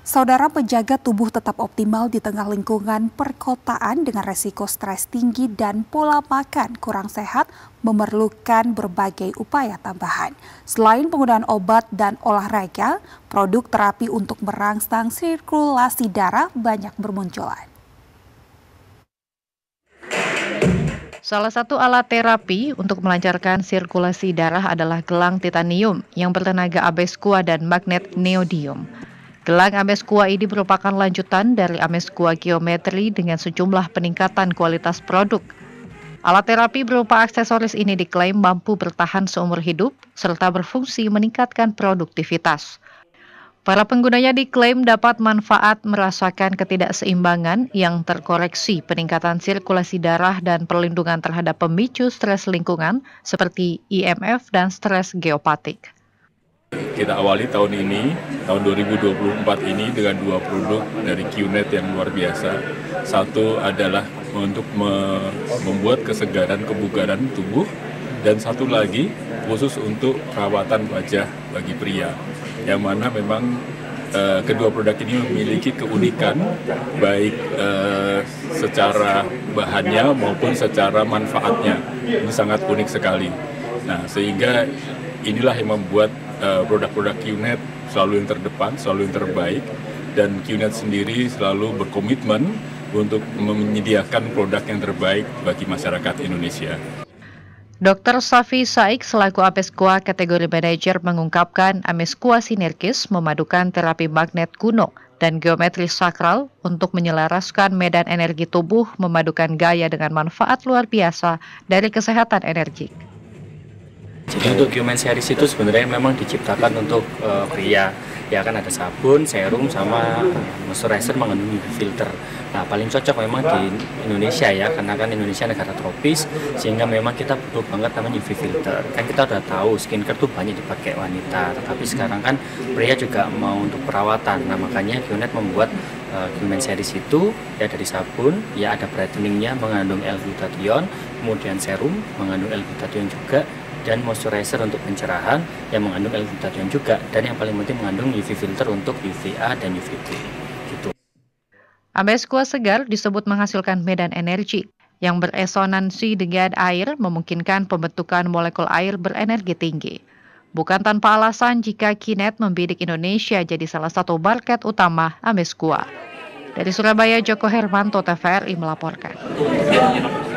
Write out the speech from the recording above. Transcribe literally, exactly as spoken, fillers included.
Saudara, penjaga tubuh tetap optimal di tengah lingkungan perkotaan dengan resiko stres tinggi dan pola makan kurang sehat memerlukan berbagai upaya tambahan. Selain penggunaan obat dan olahraga, produk terapi untuk merangsang sirkulasi darah banyak bermunculan. Salah satu alat terapi untuk melancarkan sirkulasi darah adalah gelang titanium yang bertenaga Amesqua dan magnet neodymium. Gelang Amesqua ini merupakan lanjutan dari Amesqua geometri dengan sejumlah peningkatan kualitas produk. Alat terapi berupa aksesoris ini diklaim mampu bertahan seumur hidup serta berfungsi meningkatkan produktivitas. Para penggunanya diklaim dapat manfaat merasakan ketidakseimbangan yang terkoreksi, peningkatan sirkulasi darah dan perlindungan terhadap pemicu stres lingkungan seperti I M F dan stres geopatik. Kita awali tahun ini, tahun dua ribu dua puluh empat ini dengan dua produk dari Q-Net yang luar biasa. Satu adalah untuk me membuat kesegaran kebugaran tubuh, dan satu lagi khusus untuk perawatan wajah bagi pria. Yang mana memang uh, kedua produk ini memiliki keunikan baik uh, secara bahannya maupun secara manfaatnya. Ini sangat unik sekali. Nah, sehingga inilah yang membuat uh, produk-produk Q-Net selalu yang terdepan, selalu yang terbaik, dan Q-Net sendiri selalu berkomitmen untuk menyediakan produk yang terbaik bagi masyarakat Indonesia. Dokter Safi Saik selaku Amesqua kategori manajer mengungkapkan Amesqua sinergis memadukan terapi magnet kuno dan geometri sakral untuk menyelaraskan medan energi tubuh, memadukan gaya dengan manfaat luar biasa dari kesehatan energi. Jadi untuk Q-Men series itu sebenarnya memang diciptakan untuk uh, pria. Ya kan ada sabun, serum, sama moisturizer mengandung U V filter. Nah paling cocok memang di Indonesia ya, karena kan Indonesia negara tropis, sehingga memang kita butuh banget namanya U V filter. Kan kita udah tahu skincare tuh banyak dipakai wanita, tetapi sekarang kan pria juga mau untuk perawatan. Nah makanya Q-Net membuat uh, Q-Men series itu ya dari sabun, ya ada brightening-nya mengandung L-glutathione, kemudian serum mengandung L-glutathione juga, dan moisturizer untuk pencerahan yang mengandung L-glutathione juga, dan yang paling penting mengandung U V filter untuk U V A dan U V B. Gitu. Amesqua segar disebut menghasilkan medan energi yang beresonansi dengan air, memungkinkan pembentukan molekul air berenergi tinggi. Bukan tanpa alasan jika Q-Net membidik Indonesia jadi salah satu market utama Amesqua. Dari Surabaya, Joko Hermanto, T V R I melaporkan.